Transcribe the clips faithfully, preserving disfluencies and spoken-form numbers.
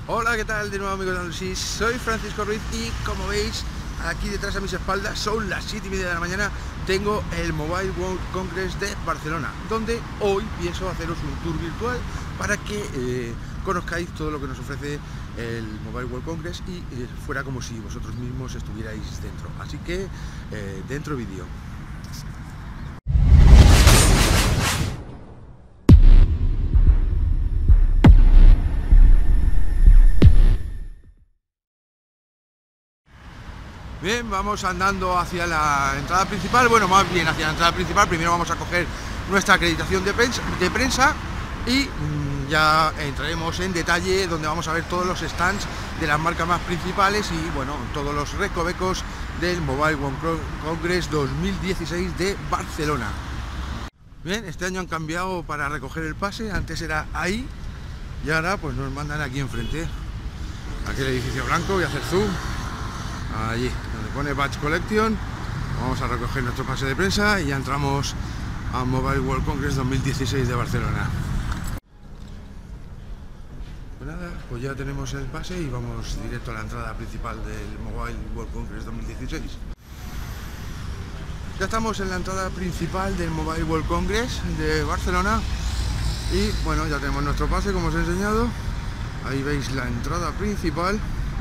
Hola, ¿qué tal? De nuevo, amigos de Andalucía. Soy Francisco Ruiz y como veis aquí detrás a mis espaldas son las siete y media de la mañana. Tengo el Mobile World Congress de Barcelona, donde hoy pienso haceros un tour virtual para que eh, conozcáis todo lo que nos ofrece el Mobile World Congress y eh, fuera como si vosotros mismos estuvierais dentro. Así que eh, dentro vídeo. Bien, vamos andando hacia la entrada principal, bueno, más bien hacia la entrada principal. Primero vamos a coger nuestra acreditación de prensa, de prensa y mmm, ya entraremos en detalle donde vamos a ver todos los stands de las marcas más principales y bueno, todos los recovecos del Mobile World Congress dos mil dieciséis de Barcelona. Bien, este año han cambiado para recoger el pase, antes era ahí y ahora pues nos mandan aquí enfrente. Aquí el edificio blanco, voy a hacer zoom. Allí, donde pone Badge Collection, vamos a recoger nuestro pase de prensa y ya entramos a Mobile World Congress dos mil dieciséis de Barcelona. Pues nada, pues ya tenemos el pase y vamos directo a la entrada principal del Mobile World Congress dos mil dieciséis. Ya estamos en la entrada principal del Mobile World Congress de Barcelona y bueno, ya tenemos nuestro pase como os he enseñado. Ahí veis la entrada principal.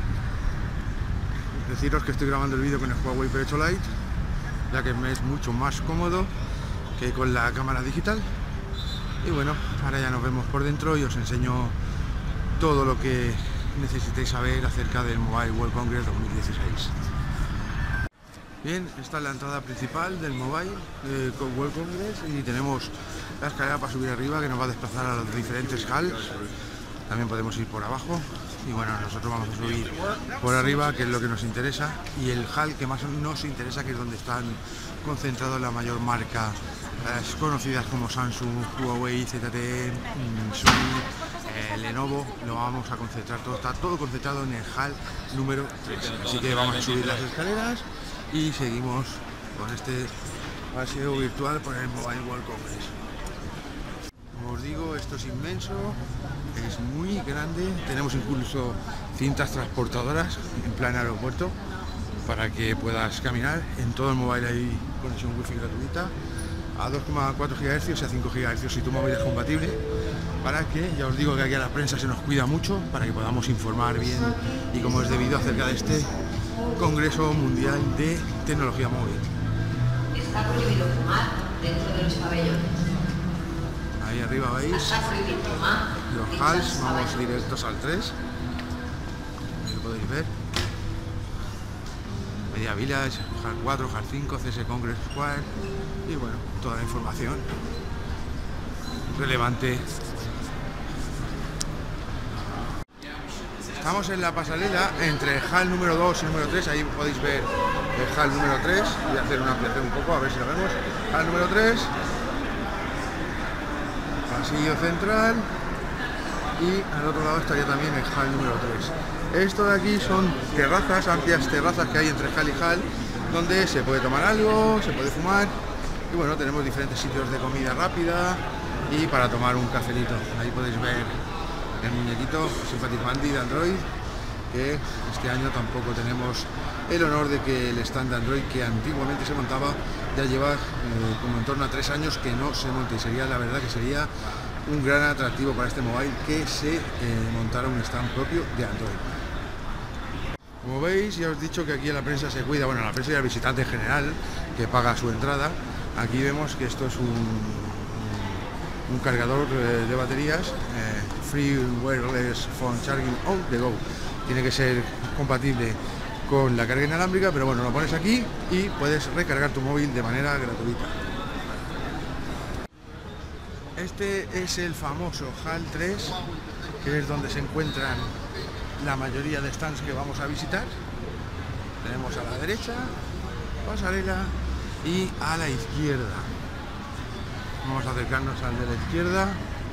Deciros que estoy grabando el vídeo con el Huawei P ocho Lite, ya que me es mucho más cómodo que con la cámara digital. Y bueno, ahora ya nos vemos por dentro y os enseño todo lo que necesitéis saber acerca del Mobile World Congress dos mil dieciséis. Bien, esta es la entrada principal del Mobile eh, World Congress y tenemos la escalera para subir arriba que nos va a desplazar a los diferentes halls. También podemos ir por abajo y bueno, nosotros vamos a subir por arriba, que es lo que nos interesa, y el hall que más nos interesa, que es donde están concentrados la mayor marca eh, conocidas como Samsung, Huawei, Z T E, Sony, eh, Lenovo. Lo vamos a concentrar todo, está todo concentrado en el hall número tres. Así que vamos a subir las escaleras y seguimos con este paseo virtual por el Mobile World Congress. Como os digo, esto es inmenso, es muy grande, tenemos incluso cintas transportadoras en plan aeropuerto para que puedas caminar. En todo el mobile hay conexión wifi gratuita a dos coma cuatro gigahercios y a cinco gigahercios si tu móvil es compatible, para que, ya os digo que aquí a la prensa se nos cuida mucho para que podamos informar bien y como es debido acerca de este Congreso Mundial de Tecnología Móvil. Está prohibido fumar dentro de los pabellones. Ahí arriba veis los halls, vamos directos al tres, ahí lo podéis ver. Media Village, Hall cuatro, Hall cinco, C S Congress Square y bueno, toda la información relevante. Estamos en la pasarela entre el hall número dos y el número tres, ahí podéis ver el hall número tres, voy a hacer una ampliación un poco a ver si lo vemos. Hall número tres, pasillo central y al otro lado estaría también el hall número tres. Esto de aquí son terrazas, amplias terrazas que hay entre hall y hall, donde se puede tomar algo, se puede fumar y bueno, tenemos diferentes sitios de comida rápida y para tomar un cafelito. Ahí podéis ver el muñequito Sympathic Mandy de Android, que este año tampoco tenemos el honor de que el stand de Android que antiguamente se montaba ya lleva eh, como en torno a tres años que no se monte, y sería, la verdad que sería un gran atractivo para este mobile que se eh, montara un stand propio de Android. Como veis, ya os he dicho que aquí la prensa se cuida, bueno, la prensa y el visitante en general que paga su entrada. Aquí vemos que esto es un, un cargador eh, de baterías, eh, Free Wireless Phone Charging on the Go. Tiene que ser compatible con la carga inalámbrica, pero bueno, lo pones aquí y puedes recargar tu móvil de manera gratuita. Este es el famoso Hall tres, que es donde se encuentran la mayoría de stands que vamos a visitar. Tenemos a la derecha pasarela y a la izquierda. Vamos a acercarnos al de la izquierda.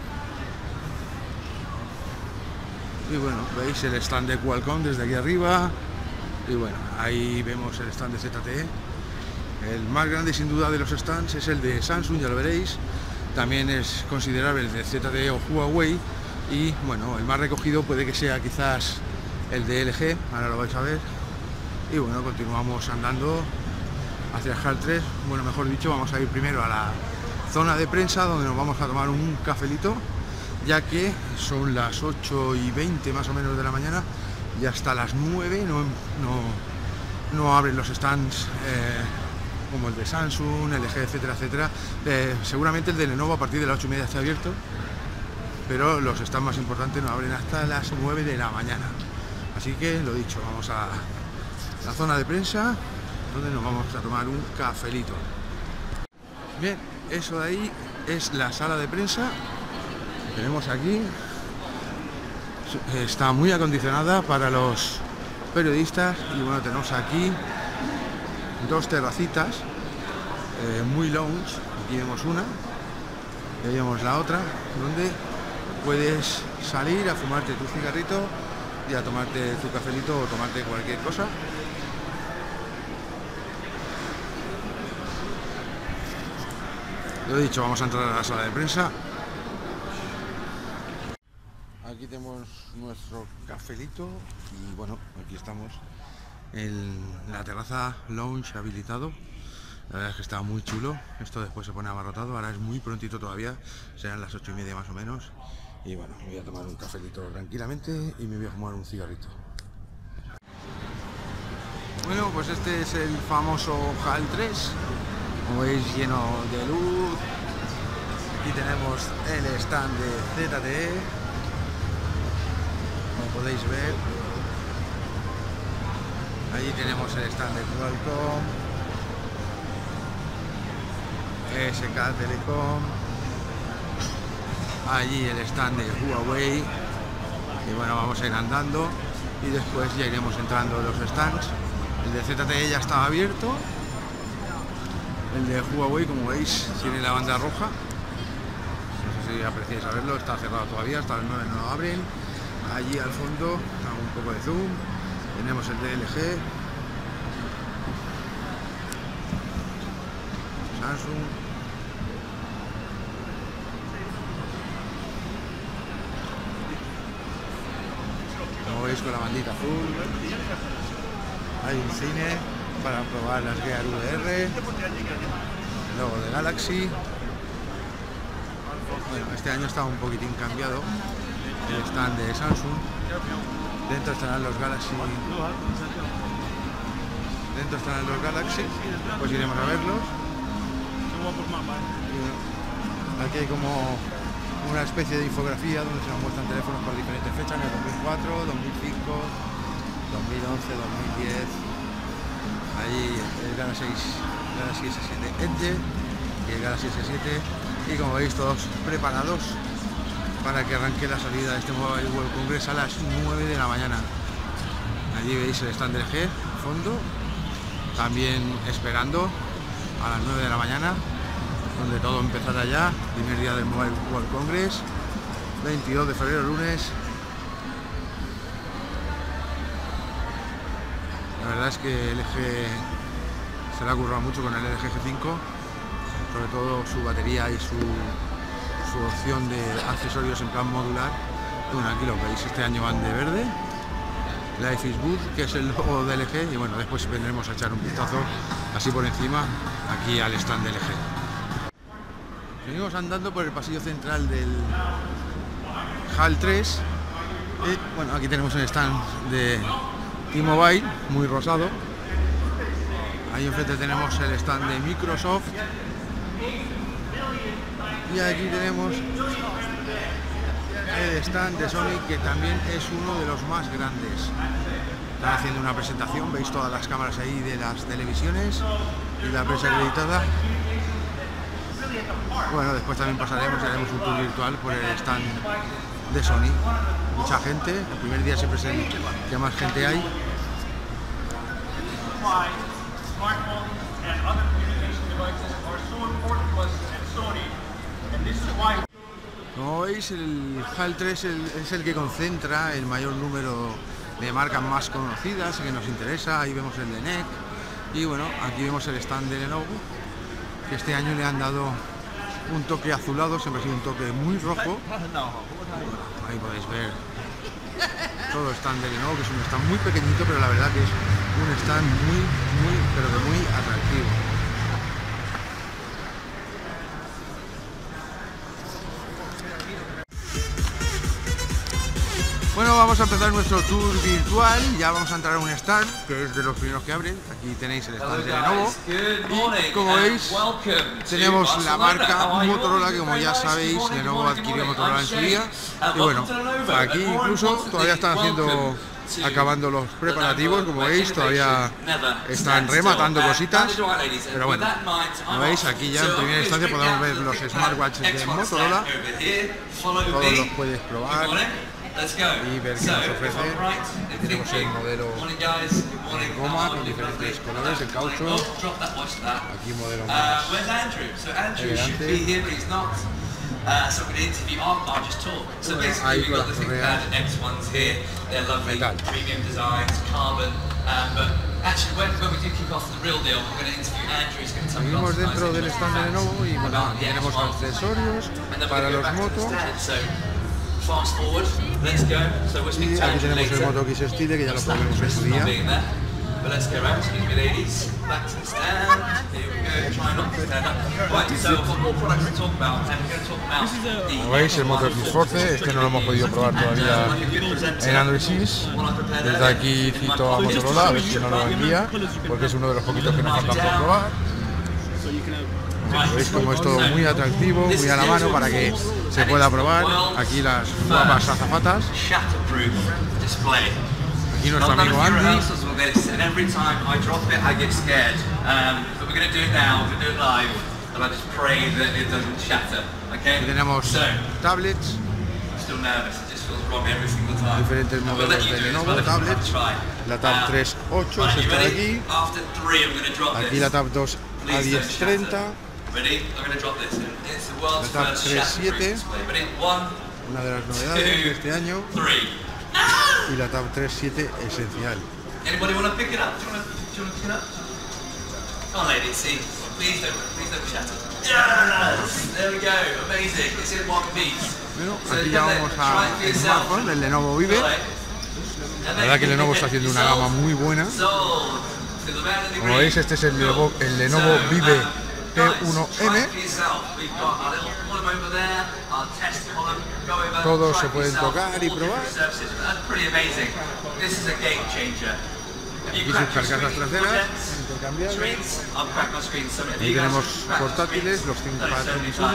Y bueno, veis el stand de Qualcomm desde aquí arriba. Y bueno, ahí vemos el stand de Z T E. El más grande sin duda de los stands es el de Samsung, ya lo veréis. También es considerable el de Z T E o Huawei. Y bueno, el más recogido puede que sea quizás el de L G, ahora lo vais a ver. Y bueno, continuamos andando hacia el Hall tres. Bueno, mejor dicho, vamos a ir primero a la zona de prensa, donde nos vamos a tomar un cafelito, ya que son las ocho y veinte más o menos de la mañana y hasta las nueve no, no, no abren los stands eh, como el de Samsung, L G, etcétera, etcétera. Eh, seguramente el de Lenovo a partir de las ocho y media está abierto, pero los stands más importantes no abren hasta las nueve de la mañana. Así que lo dicho, vamos a la zona de prensa, donde nos vamos a tomar un cafelito. Bien, eso de ahí es la sala de prensa. Tenemos aquí, está muy acondicionada para los periodistas. Y bueno, tenemos aquí dos terracitas eh, muy lounge. Aquí vemos una y ahí vemos la otra, donde puedes salir a fumarte tu cigarrito y a tomarte tu cafelito o tomarte cualquier cosa. Lo dicho, vamos a entrar a la sala de prensa. Aquí tenemos nuestro cafelito y bueno, aquí estamos en la terraza lounge habilitado. La verdad es que está muy chulo. Esto después se pone abarrotado, ahora es muy prontito todavía, serán las ocho y media más o menos. Y bueno, me voy a tomar un cafelito tranquilamente y me voy a fumar un cigarrito. Bueno, pues este es el famoso Hall tres. Como veis, lleno de luz. Aquí tenemos el stand de Z T E, como podéis ver. Allí tenemos el stand de Qualcomm, S K Telecom. Allí el stand de Huawei. Y bueno, vamos a ir andando y después ya iremos entrando en los stands. El de Z T E ya estaba abierto. El de Huawei, como veis, tiene la banda roja. No sé si apreciáis a verlo, está cerrado todavía, hasta las nueve no lo abren. Allí al fondo, hago un poco de zoom, tenemos el de L G, Samsung. Como veis, con la bandita azul. Hay un cine para probar las Gear V R, el logo de Galaxy. Bueno, este año está un poquitín cambiado el stand de Samsung. Dentro estarán los Galaxy, dentro estarán los Galaxy, pues iremos a verlos. Aquí hay como una especie de infografía donde se nos muestran teléfonos por diferentes fechas, en el dos mil cuatro, dos mil cinco, dos mil once, dos mil diez. Ahí el Galaxy, Galaxy S siete Edge y el Galaxy S siete, y como veis todos preparados para que arranque la salida de este Mobile World Congress a las nueve de la mañana. Allí veis el stand del G fondo, también esperando a las nueve de la mañana, donde todo empezará ya. Primer día del Mobile World Congress, veintidós de febrero, lunes. La verdad es que el L G se le ha currado mucho con el L G G cinco, sobre todo su batería y su, su opción de accesorios en plan modular. Bueno, aquí lo veis, este año van de verde. Life is Good, que es el logo de L G, y bueno, después vendremos a echar un vistazo así por encima aquí al stand de L G. Seguimos andando por el pasillo central del Hall tres y bueno, aquí tenemos el stand de T-Mobile, muy rosado. Ahí enfrente tenemos el stand de Microsoft y aquí tenemos el stand de Sony, que también es uno de los más grandes. Están haciendo una presentación, veis todas las cámaras ahí de las televisiones y la prensa acreditada. Bueno, después también pasaremos y haremos un tour virtual por el stand de Sony. Mucha gente, el primer día siempre es el que más gente hay. Como veis, el Hall tres es el que concentra el mayor número de marcas más conocidas que nos interesa. Ahí vemos el de N E C y bueno, aquí vemos el stand de Lenovo, que este año le han dado un toque azulado, siempre ha sido un toque muy rojo. Ahí podéis ver todo el stand de Lenovo, que es un stand muy pequeñito, pero la verdad que es un stand muy, muy, pero que muy atractivo. Bueno, vamos a empezar nuestro tour virtual. Ya vamos a entrar a un stand que es de los primeros que abren. Aquí tenéis el stand de Lenovo y como veis tenemos la marca Motorola, que como ya sabéis Lenovo adquirió Motorola en su día. Y bueno, aquí incluso todavía están haciendo, acabando los preparativos, como veis todavía están rematando cositas, pero bueno, como veis aquí ya en primera instancia podemos ver los smartwatches de Motorola. Todos los puedes probar y ver qué nos ofrece. Aquí tenemos el modelo en goma con diferentes colores, el caucho. Aquí un modelo más elegante. Bueno, ahí con las correas metal. Seguimos dentro del stand de Lenovo y bueno, aquí tenemos accesorios para los motos. Y aquí tenemos el Moto X Style, que ya lo probamos en su día. Como veis, el Moto X Force, este no lo hemos podido probar todavía en Android seis. Desde aquí cito a Motorola, a ver si no lo envía, porque es uno de los poquitos que nos faltan por probar. Veis como es todo muy atractivo, muy a la mano para que se pueda probar. Aquí las nuevas azafatas. Aquí nuestro amigo Andy. Aquí tenemos tablets. Diferentes modelos de Lenovo, tablets. La Tab tres punto ocho es esta de aquí. Aquí la Tab dos A diez treinta. La Tab tres punto siete, una de las novedades de este año, y la Tab tres punto siete esencial. Bueno, aquí ya vamos a smartphone del Lenovo Vive. La verdad que el Lenovo está haciendo una gama muy buena. Como veis, este es el Lenovo, el Lenovo Vive P uno M. Todos se pueden tocar y probar. Aquí sus carcasas traseras intercambiables. Ahí tenemos portátiles, los ThinkPad X uno.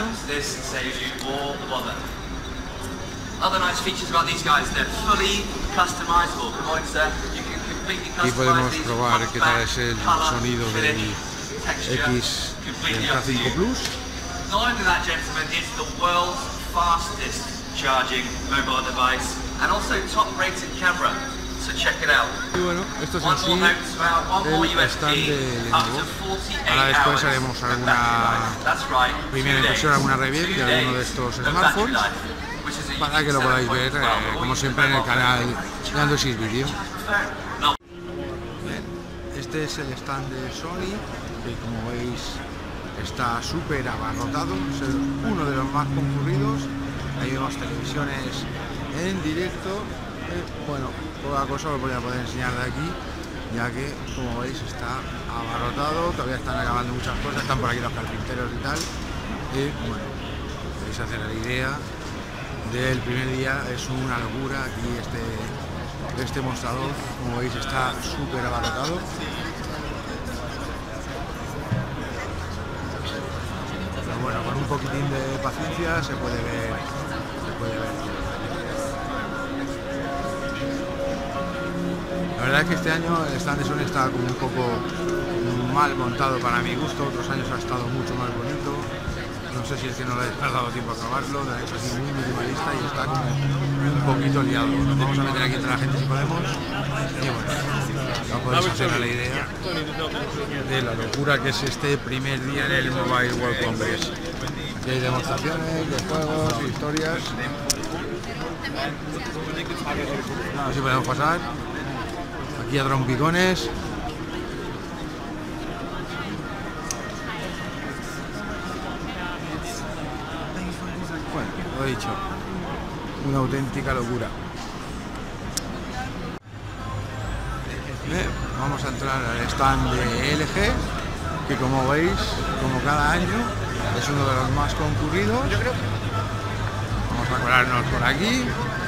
Aquí podemos probar qué tal es el sonido del X del K cinco Plus. Not only that, gentlemen, it's the world's fastest charging mobile device and also top-rated camera. So check it out. Y bueno, esto es en sí el stand de Lenovo. Ahora después haremos alguna primera impresión, alguna review de alguno de estos smartphones para que lo podáis ver, eh, como siempre, en el canal de Android seis Video. Este es el stand de Sony, que como veis está súper abarrotado, es uno de los más concurridos. Ahí vemos televisiones en directo. Eh, bueno, poca cosa os voy a poder enseñar de aquí, ya que como veis está abarrotado, todavía están acabando muchas cosas, están por aquí los carpinteros y tal. Y bueno, podéis hacer la idea del primer día, es una locura aquí este, este mostrador, como veis está súper abarrotado. Bueno, con un poquitín de paciencia se puede ver, se puede ver. La verdad es que este año el stand de Sony está como un poco mal montado para mi gusto, otros años ha estado mucho más bonito. No sé si es que no le ha dado tiempo a acabarlo, lo han hecho así muy minimalista y está como un poquito liado. Nos vamos a meter aquí entre la gente si podemos. Y bueno, no podéis hacer la idea de la locura que es este primer día en el Mobile World Congress. Aquí hay demostraciones de juegos, historias. A ver si podemos pasar. Aquí a trompicones. Bueno, lo he dicho. una auténtica locura. Bien, vamos a entrar al stand de L G, que como veis, como cada año, es uno de los más concurridos. Vamos a colarnos por aquí.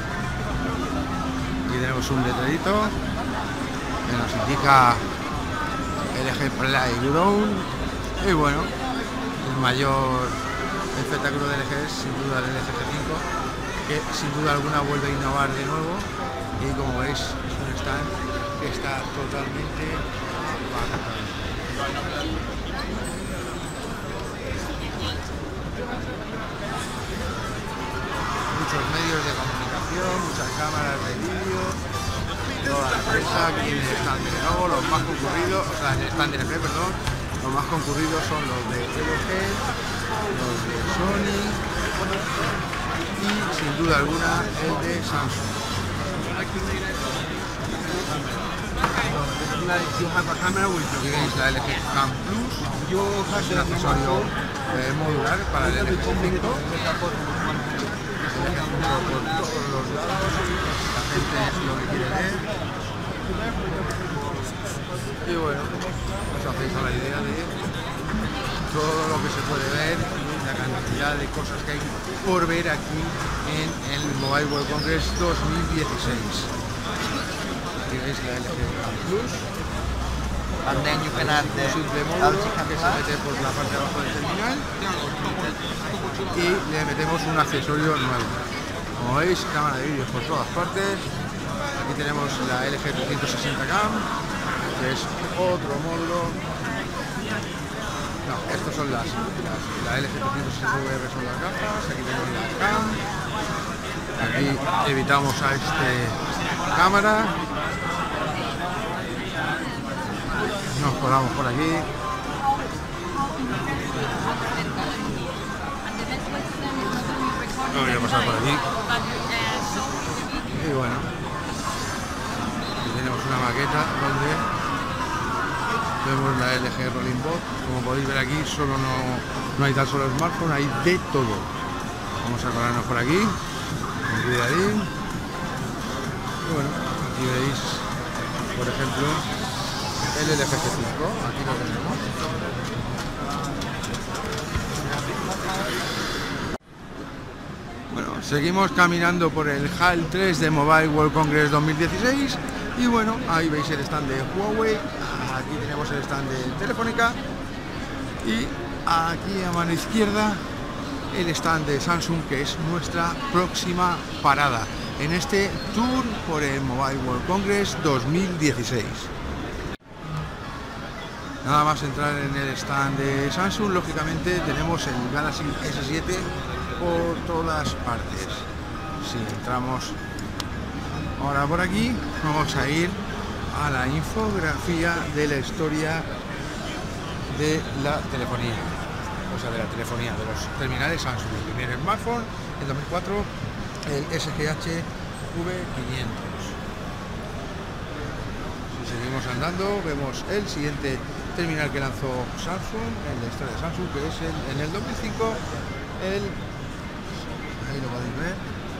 Aquí tenemos un letrerito que nos indica L G Playground. Y bueno, el mayor espectáculo de L G es sin duda el L G G cinco, que sin duda alguna vuelve a innovar de nuevo. Y como veis, es un stand que está totalmente abarrotado. Muchos medios de comunicación, muchas cámaras de vídeo, toda la prensa aquí en el stand de Lenovo. Los más concurridos, o sea, en el stand de L G, perdón, los más concurridos son los de L G, los de Sony y sin duda alguna el de Samsung. You have a camera with lo que es la L G Cam Plus, es un accesorio eh, modular para el L G G cinco. Por todos los lados, la gente es lo que quiere ver. Y bueno, os hacéis a la idea de todo lo que se puede ver y la cantidad de cosas que hay por ver aquí en el Mobile World Congress dos mil dieciséis. Aquí veis la L G Cam Plus. And then you can add the simple módulo que se mete por la parte de abajo del terminal y le metemos un accesorio nuevo. Como veis, cámara de vídeos por todas partes. Aquí tenemos la L G trescientos sesenta Cam, que es otro módulo. No, estos son las, las la L G trescientos sesenta V R son las gafas. Aquí tenemos la Cam. Aquí evitamos a este cámara. Nos colamos por aquí. No voy a pasar por aquí. Y bueno, aquí tenemos una maqueta donde vemos la L G Rolling Bot. Como podéis ver aquí, solo no, no hay tan solo smartphone, hay de todo. Vamos a colarnos por aquí. Con cuidadín. Y bueno, aquí veis, por ejemplo, el L G G cinco, aquí lo tenemos. Bueno, seguimos caminando por el Hall tres de Mobile World Congress dos mil dieciséis y bueno, ahí veis el stand de Huawei, aquí tenemos el stand de Telefónica y aquí a mano izquierda el stand de Samsung, que es nuestra próxima parada en este tour por el Mobile World Congress dos mil dieciséis. Nada más entrar en el stand de Samsung, lógicamente tenemos el Galaxy S siete por todas partes. Si entramos ahora por aquí, vamos a ir a la infografía de la historia de la telefonía, o sea, de la telefonía, de los terminales Samsung. El primer smartphone, en dos mil cuatro, el S G H V quinientos. Si seguimos andando, vemos el siguiente terminal que lanzó Samsung en la historia de Samsung, que es el, en el dos mil cinco, el, ahí lo podéis ver,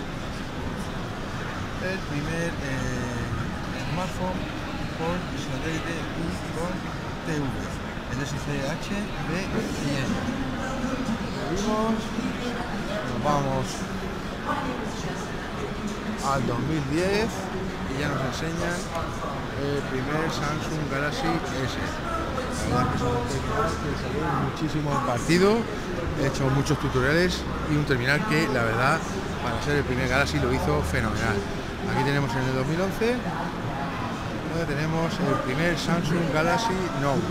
el primer eh, smartphone con satélite y con T V, el S G H V quinientos. Seguimos, nos vamos al dos mil diez y ya nos enseñan el primer Samsung Galaxy S. La verdad que es un terminal que salió muchísimo partido, he hecho muchos tutoriales y un terminal que la verdad para ser el primer Galaxy lo hizo fenomenal. Aquí tenemos en el dos mil once, donde tenemos el primer Samsung Galaxy Note,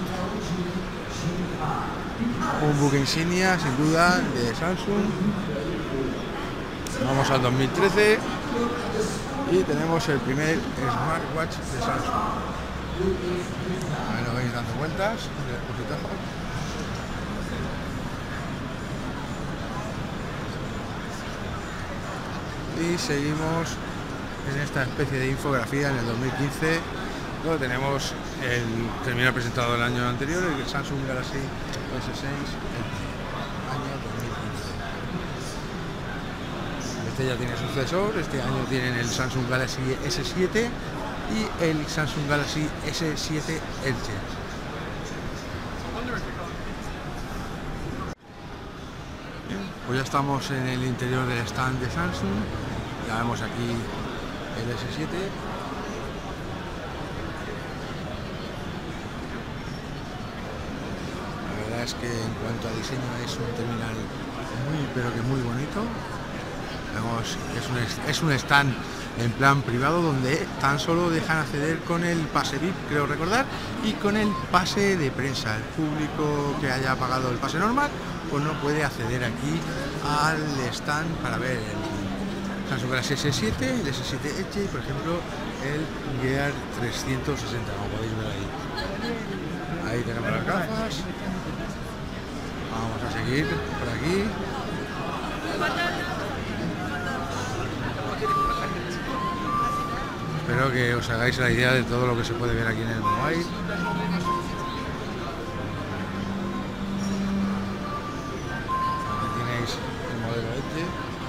un buque insignia sin duda de Samsung. Vamos al dos mil trece y tenemos el primer smartwatch de Samsung. Ahí lo veis dando vueltas, y seguimos en esta especie de infografía en el dos mil quince, donde tenemos el terminal presentado el año anterior, el Samsung Galaxy S seis, el año dos mil quince. Este ya tiene sucesor, este año tienen el Samsung Galaxy ese siete y el Samsung Galaxy ese siete Edge. Bien, pues ya estamos en el interior del stand de Samsung, ya vemos aquí el ese siete. La verdad es que en cuanto a diseño es un terminal muy pero que muy bonito. Vemos que es un, es un stand en plan privado donde tan solo dejan acceder con el pase V I P, creo recordar, y con el pase de prensa. El público que haya pagado el pase normal pues no puede acceder aquí al stand para ver el Samsung Galaxy ese siete, el ese siete Edge y por ejemplo el Gear trescientos sesenta, como podéis ver ahí. Ahí tenemos las gafas. Vamos a seguir por aquí. Espero que os hagáis la idea de todo lo que se puede ver aquí en el mobile. Aquí tenéis el modelo Edge.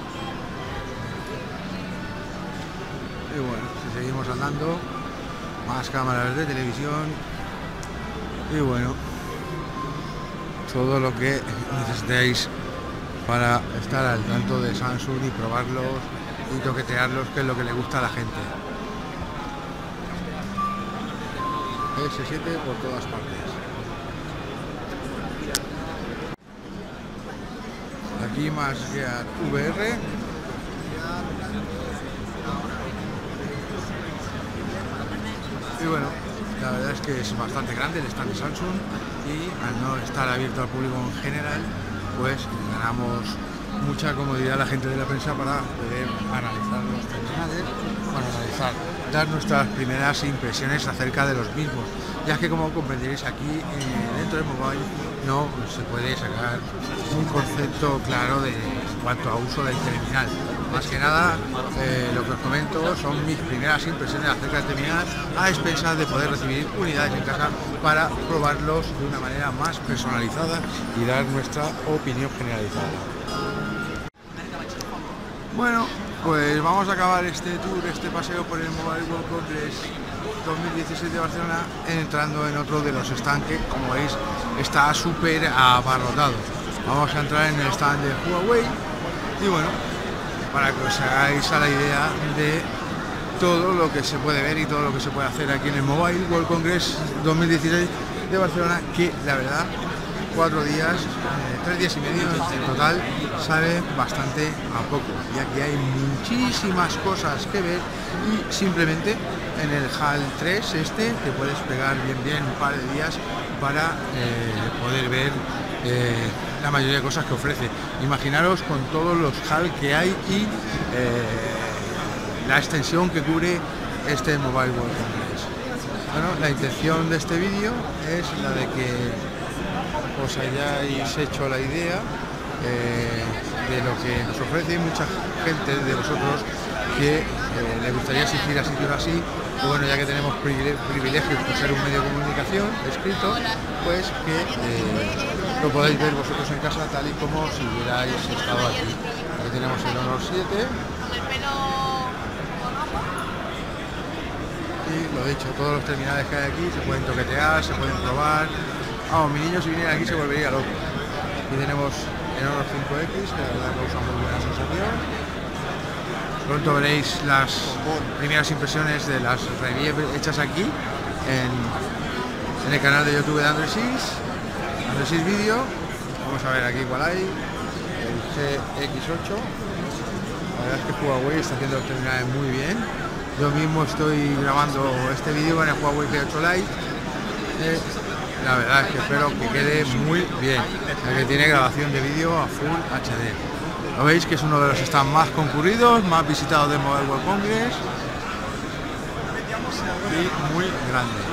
Y bueno, si seguimos andando, más cámaras de televisión. Y bueno, todo lo que necesitéis para estar al tanto de Samsung y probarlos y toquetearlos, que es lo que le gusta a la gente. ese siete por todas partes. Aquí más Gear V R. Y bueno, la verdad es que es bastante grande el stand de Samsung y al no estar abierto al público en general, pues ganamos mucha comodidad a la gente de la prensa para poder analizar los terminales, para analizar, dar nuestras primeras impresiones acerca de los mismos, ya que como comprenderéis aquí eh, dentro del mobile no se puede sacar un concepto claro de cuanto a uso del terminal. Más que nada, eh, lo que os comento son mis primeras impresiones acerca del terminal, a expensas de poder recibir unidades en casa para probarlos de una manera más personalizada y dar nuestra opinión generalizada. Bueno, pues vamos a acabar este tour, este paseo por el Mobile World Congress dos mil dieciséis de Barcelona, entrando en otro de los stands que, como veis, está súper abarrotado. Vamos a entrar en el stand de Huawei y bueno, para que os hagáis a la idea de todo lo que se puede ver y todo lo que se puede hacer aquí en el Mobile World Congress dos mil dieciséis de Barcelona, que la verdad, cuatro días, eh, tres días y medio en total, sale bastante a poco, ya que hay muchísimas cosas que ver y simplemente en el Hall tres este te puedes pegar bien bien un par de días para eh, poder ver eh, la mayoría de cosas que ofrece. Imaginaros con todos los Hall que hay y eh, la extensión que cubre este Mobile World Congress. Bueno, la intención de este vídeo es la de que os hayáis hecho la idea eh, de lo que nos ofrece. Mucha gente de vosotros que eh, le gustaría asistir a sitios así, y bueno, ya que tenemos privilegios por ser un medio de comunicación escrito, pues que eh, lo podéis ver vosotros en casa tal y como si hubierais estado aquí. Aquí tenemos el Honor siete y lo dicho, todos los terminales que hay aquí se pueden toquetear, se pueden probar. Vamos, mi niño si viniera aquí se volvería loco. Aquí tenemos el Honor cinco X, que la verdad causa muy buena sensación. Pronto veréis las primeras impresiones de las reviews hechas aquí en, en el canal de YouTube de Android seis, Android seis Video. Vamos a ver aquí cuál hay, el G X ocho. La verdad es que Huawei está haciendo los terminales muy bien. Yo mismo estoy grabando este vídeo con el Huawei P ocho Lite. Eh, La verdad es que espero que quede muy bien, ya que tiene grabación de vídeo a Full H D. Lo veis que es uno de los stands más concurridos, más visitados del Mobile World Congress y muy grande.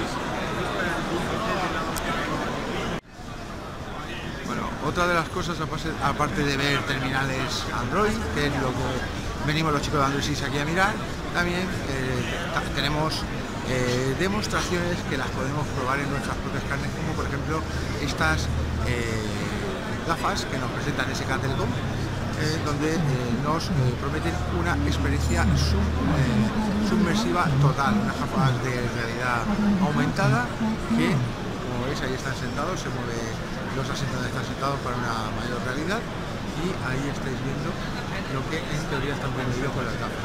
Bueno, otra de las cosas, aparte de ver terminales Android, que es lo que venimos los chicos de Android seis aquí a mirar, también eh, tenemos Eh, demostraciones que las podemos probar en nuestras propias carnes, como por ejemplo estas eh, gafas que nos presentan S K Telecom, eh, donde eh, nos eh, prometen una experiencia sub, eh, submersiva total, unas gafas de realidad aumentada que, como veis, ahí están sentados, se mueve los asientos donde están sentados para una mayor realidad, y ahí estáis viendo lo que en teoría están permitidos con las gafas.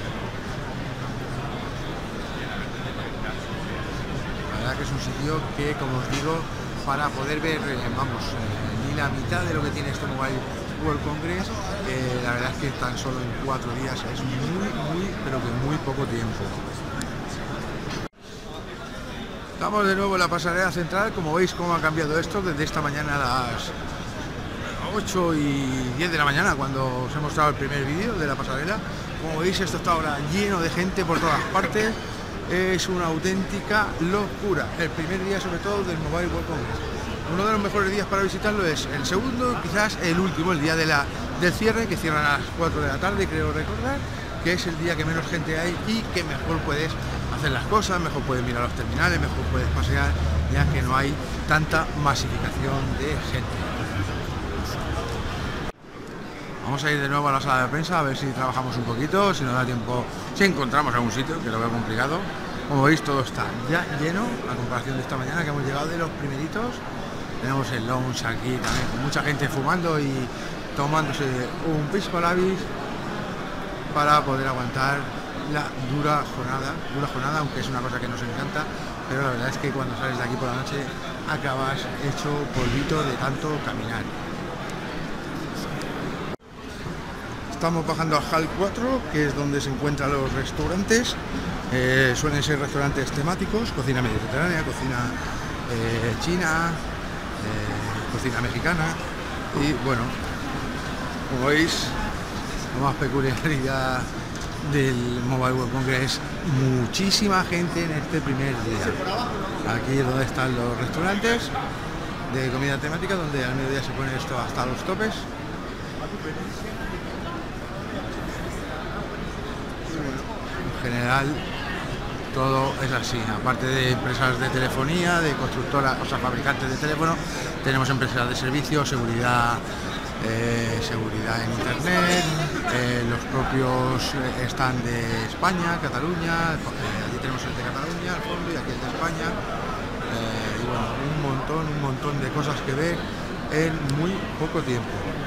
La verdad que es un sitio que, como os digo, para poder ver, eh, vamos, eh, ni la mitad de lo que tiene este Mobile World Congress, eh, la verdad es que tan solo en cuatro días es muy, muy, pero que muy poco tiempo. Estamos de nuevo en la pasarela central. Como veis, cómo ha cambiado esto desde esta mañana a las ocho y diez de la mañana, cuando os he mostrado el primer vídeo de la pasarela. Como veis, esto está ahora lleno de gente por todas partes. Es una auténtica locura. El primer día, sobre todo, del Mobile World Congress. Uno de los mejores días para visitarlo es el segundo, quizás el último, el día de la, del cierre, que cierran a las cuatro de la tarde, creo recordar, que es el día que menos gente hay y que mejor puedes hacer las cosas, mejor puedes mirar los terminales, mejor puedes pasear, ya que no hay tanta masificación de gente. Vamos a ir de nuevo a la sala de prensa a ver si trabajamos un poquito, si nos da tiempo, si encontramos algún sitio, que lo veo complicado. Como veis, todo está ya lleno, a comparación de esta mañana que hemos llegado de los primeritos. Tenemos el lounge aquí también, con mucha gente fumando y tomándose un pisco labis para poder aguantar la dura jornada, dura jornada, aunque es una cosa que nos encanta, pero la verdad es que cuando sales de aquí por la noche acabas hecho polvito de tanto caminar. Estamos bajando al Hall cuatro, que es donde se encuentran los restaurantes. Eh, suelen ser restaurantes temáticos, cocina mediterránea, cocina eh, china, eh, cocina mexicana, y bueno, como veis, la más peculiaridad del Mobile World Congress, muchísima gente en este primer día. Aquí es donde están los restaurantes de comida temática, donde al mediodía se pone esto hasta los topes. En general todo es así, aparte de empresas de telefonía, de constructoras, o sea, fabricantes de teléfonos, tenemos empresas de servicios, seguridad, eh, seguridad en internet, eh, los propios eh, stand de España, Cataluña, eh, allí tenemos el de Cataluña al fondo y aquí el de España, eh, y bueno, un montón, un montón de cosas que ver en muy poco tiempo.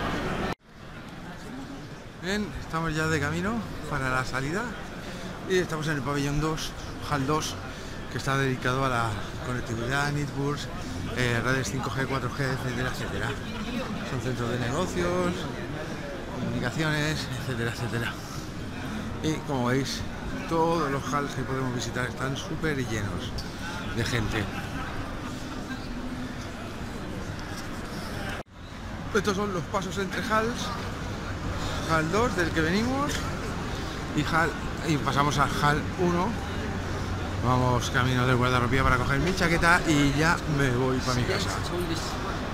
Bien, estamos ya de camino para la salida y estamos en el pabellón dos, Hall dos, que está dedicado a la conectividad, networks, eh, redes cinco G, cuatro G, etcétera, etcétera. Son centros de negocios, comunicaciones, etcétera, etcétera. Y como veis, todos los halls que podemos visitar están súper llenos de gente. Estos son los pasos entre halls. Hall dos, del que venimos, y, hall, y pasamos al Hall uno. Vamos camino del guardarropía para coger mi chaqueta y ya me voy para mi casa.